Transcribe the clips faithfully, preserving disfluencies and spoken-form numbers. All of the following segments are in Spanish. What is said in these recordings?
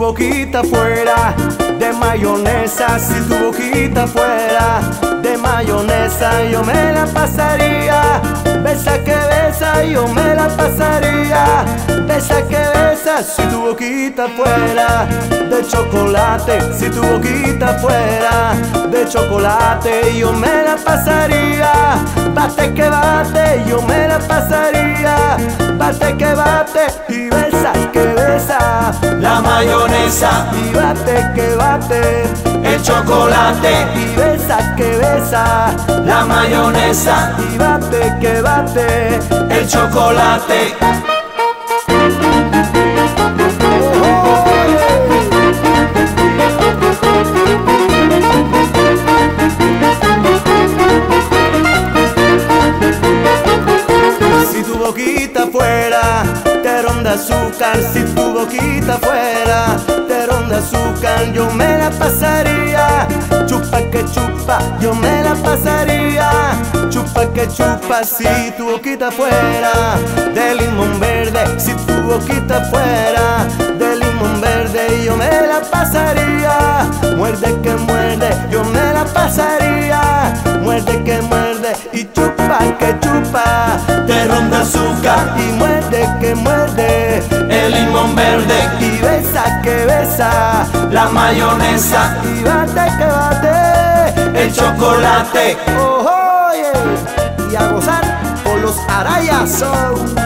boquita fuera de mayonesa, si tu boquita fuera de mayonesa, yo me la pasaría. Besa que besa, yo me la pasaría. Besa que besa, si tu boquita fuera de chocolate, si tu boquita fuera de chocolate, yo me la pasaría. Bate que bate, yo me la pasaría. Bate que bate y besa que besa la mayonesa, y bate que bate el chocolate, y besa que besa la mayonesa, y bate que bate el chocolate. Si tu boquita fuera terrón de azúcar, si tu boquita fuera terrón de azúcar, yo me la pasaría. Chupa que chupa, yo me la pasaría. Chupa que chupa, si tu boquita fuera de limón verde, si tu boquita fuera de limón verde, yo me la pasaría. Muerde que muerde, yo me la pasaría. Muerde que muerde y chupa que chupa terrón de azúcar, y muerde que muerde el limón verde, y besa que besa la mayonesa, y bate que bate el chocolate. Oh, oh, yeah. Y a gozar con los Araya Sound.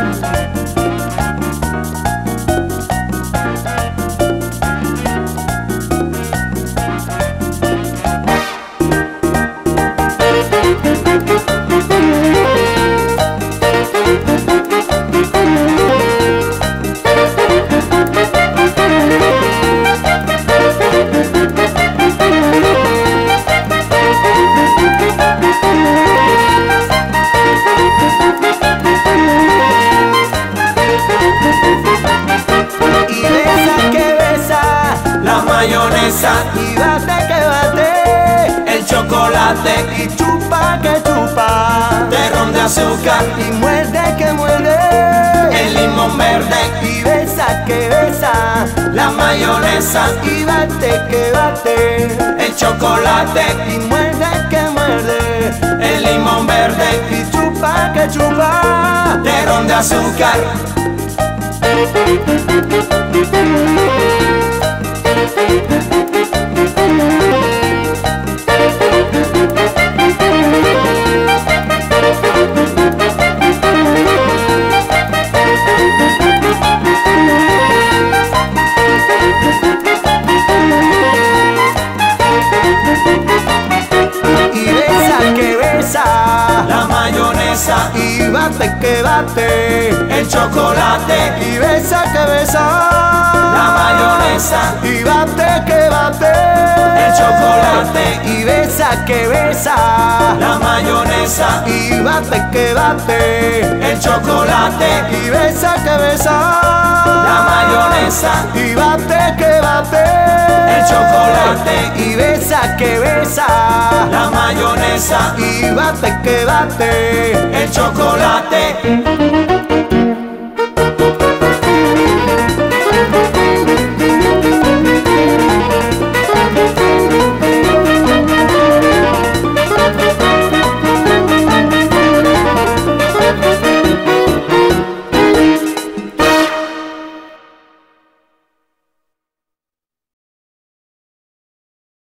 Mayonesa, y bate que bate el chocolate, y chupa que chupa terrón de azúcar, y muerde que muerde el limón verde, y besa que besa la mayonesa, y bate que bate el chocolate, y muerde que muerde el limón verde, y chupa que chupa terrón de azúcar. Y besa que besa la mayonesa, y bate que bate el chocolate, y besa que besa la mayonesa, y bate que bate el chocolate, y besa que besa la mayonesa, y bate que bate el chocolate, y besa que besa la mayonesa, y bate que bate el chocolate, y besa que besa la mayonesa, y bate que bate el chocolate.